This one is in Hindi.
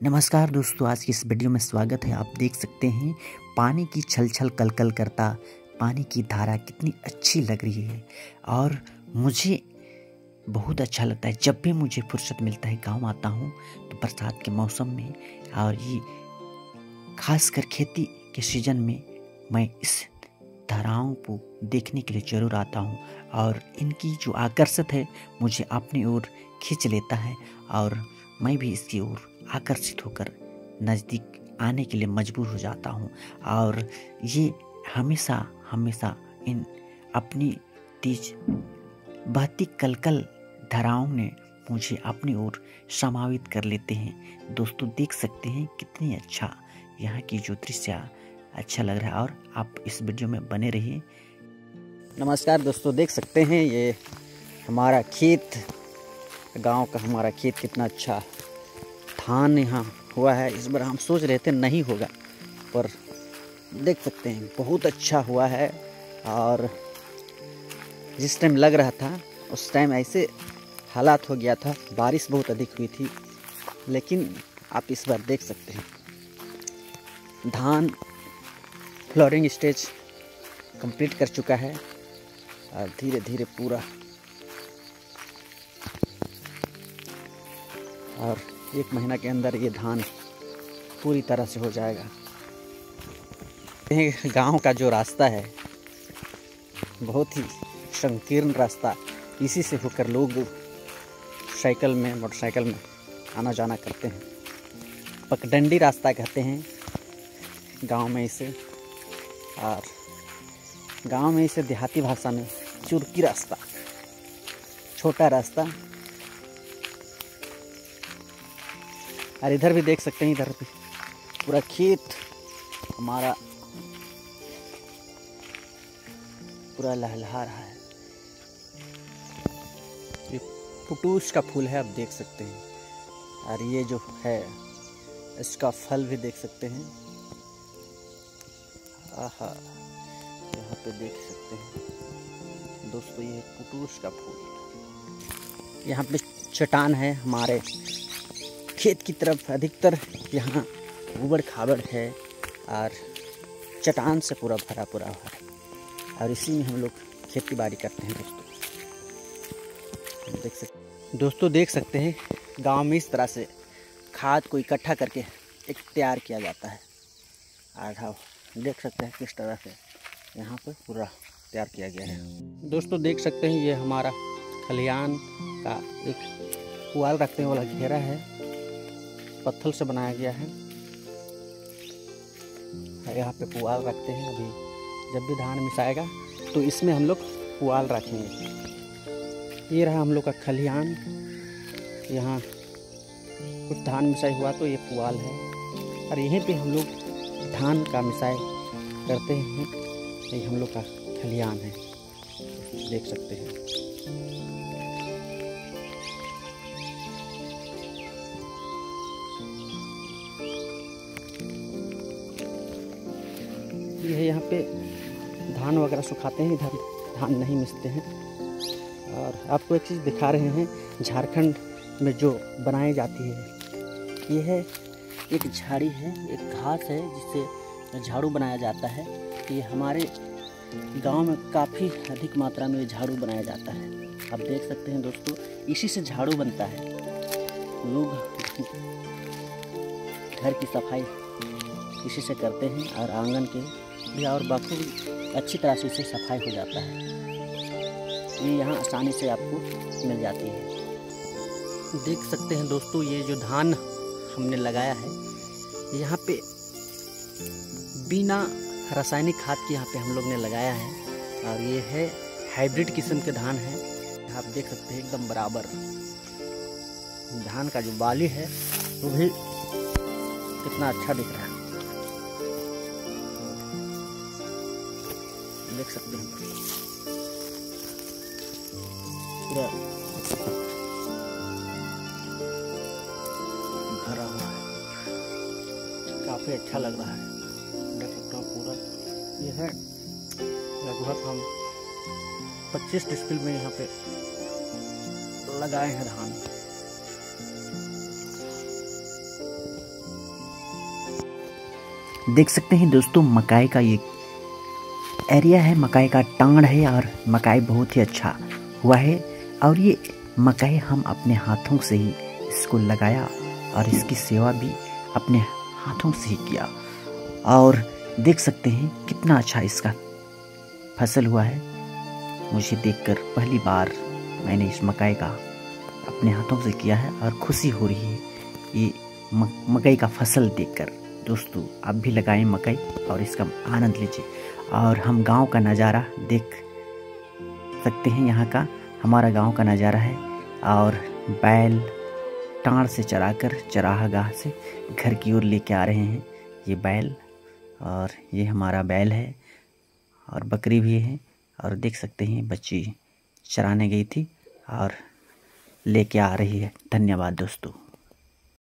नमस्कार दोस्तों, आज की इस वीडियो में स्वागत है। आप देख सकते हैं पानी की छल छल कल कल करता पानी की धारा कितनी अच्छी लग रही है और मुझे बहुत अच्छा लगता है। जब भी मुझे फुर्सत मिलता है गांव आता हूं तो बरसात के मौसम में और ये खासकर खेती के सीजन में मैं इस धाराओं को देखने के लिए ज़रूर आता हूं और इनकी जो आकर्षित है मुझे अपनी ओर खींच लेता है और मैं भी इसकी ओर आकर्षित होकर नज़दीक आने के लिए मजबूर हो जाता हूँ। और ये हमेशा इन अपनी तेज बहती कलकल धाराओं ने मुझे अपनी ओर समावित कर लेते हैं। दोस्तों देख सकते हैं कितनी अच्छा यहाँ की जो दृश्य अच्छा लग रहा है और आप इस वीडियो में बने रहिए। नमस्कार दोस्तों, देख सकते हैं ये हमारा खेत, गांव का हमारा खेत कितना अच्छा धान यहाँ हुआ है। इस बार हम सोच रहे थे नहीं होगा, पर देख सकते हैं बहुत अच्छा हुआ है। और जिस टाइम लग रहा था उस टाइम ऐसे हालात हो गया था, बारिश बहुत अधिक हुई थी, लेकिन आप इस बार देख सकते हैं धान फ्लोरिंग स्टेज कंप्लीट कर चुका है और धीरे धीरे पूरा और 1 महीना के अंदर ये धान पूरी तरह से हो जाएगा। गांव का जो रास्ता है बहुत ही संकीर्ण रास्ता, इसी से होकर लोग साइकिल में मोटरसाइकिल में आना जाना करते हैं। पगडंडी रास्ता कहते हैं गांव में इसे, और गांव में इसे देहाती भाषा में चुरकी रास्ता, छोटा रास्ता। और इधर भी देख सकते हैं, इधर भी पूरा खेत हमारा पूरा लहलहा रहा है। ये पुटूस का फूल है, आप देख सकते हैं। और ये जो है इसका फल भी देख सकते हैं। आहा, यहाँ पे देख सकते हैं दोस्तों, ये पुटूस का फूल। यहाँ पे चट्टान है हमारे खेत की तरफ, अधिकतर यहाँ ऊबड़ खाबड़ है और चट्टान से पूरा भरा हुआ है और इसी में हम लोग खेती बाड़ी करते हैं। दोस्तों देख सकते हैं गांव में इस तरह से खाद को इकट्ठा करके एक तैयार किया जाता है। आधा देख सकते हैं किस तरह से यहाँ पर पूरा तैयार किया गया है। दोस्तों देख सकते हैं ये हमारा खलिहान का एक पुआल रखने वाला घेरा है, पत्थर से बनाया गया है। यहाँ पे पुआल रखते हैं। अभी जब भी धान मिसाएगा तो इसमें हम लोग पुआल रखेंगे। ये रहा हम लोग का खलिहान। यहाँ कुछ धान मिसाई हुआ तो ये पुआल है और यहीं पे हम लोग धान का मिसाई करते हैं। ये हम लोग का खलिहान है, देख सकते हैं। ये यहाँ पे धान वगैरह सुखाते हैं, इधर धान नहीं मिसते हैं। और आपको एक चीज़ दिखा रहे हैं, झारखंड में जो बनाई जाती है, ये है एक झाड़ी है, एक घास है जिससे झाड़ू बनाया जाता है। ये हमारे गांव में काफ़ी अधिक मात्रा में झाड़ू बनाया जाता है। आप देख सकते हैं दोस्तों, इसी से झाड़ू बनता है। लोग घर की सफाई इसी से करते हैं और आंगन के भी, और बाकी अच्छी तरह से इसे सफाई हो जाता है। ये यहाँ आसानी से आपको मिल जाती है। देख सकते हैं दोस्तों, ये जो धान हमने लगाया है यहाँ पे बिना रासायनिक खाद के यहाँ पे हम लोग ने लगाया है। और ये है हाइब्रिड किस्म के धान है। आप देख सकते हैं एकदम बराबर धान का जो बाली है वो भी कितना अच्छा दिख रहा है, देख सकते हैं। पूरा भरा हुआ है, काफ़ी अच्छा लग रहा है, देख सकते हो पूरा। ये है लगभग हम 25 डिस्प्ले में यहाँ पे लगाए हैं धान। देख सकते हैं दोस्तों, मकई का ये एरिया है, मकई का टांड है और मकई बहुत ही अच्छा हुआ है। और ये मकई हम अपने हाथों से ही इसको लगाया और इसकी सेवा भी अपने हाथों से ही किया। और देख सकते हैं कितना अच्छा इसका फसल हुआ है। मुझे देखकर पहली बार मैंने इस मकई का अपने हाथों से किया है और खुशी हो रही है ये मकई का फसल देखकर। दोस्तों आप भी लगाएं मकई और इसका आनंद लीजिए। और हम गांव का नज़ारा देख सकते हैं, यहाँ का हमारा गांव का नज़ारा है। और बैल टाँड़ से चराकर चरागाह से घर की ओर लेके आ रहे हैं ये बैल। और ये हमारा बैल है और बकरी भी है। और देख सकते हैं बच्ची चराने गई थी और लेके आ रही है। धन्यवाद दोस्तों।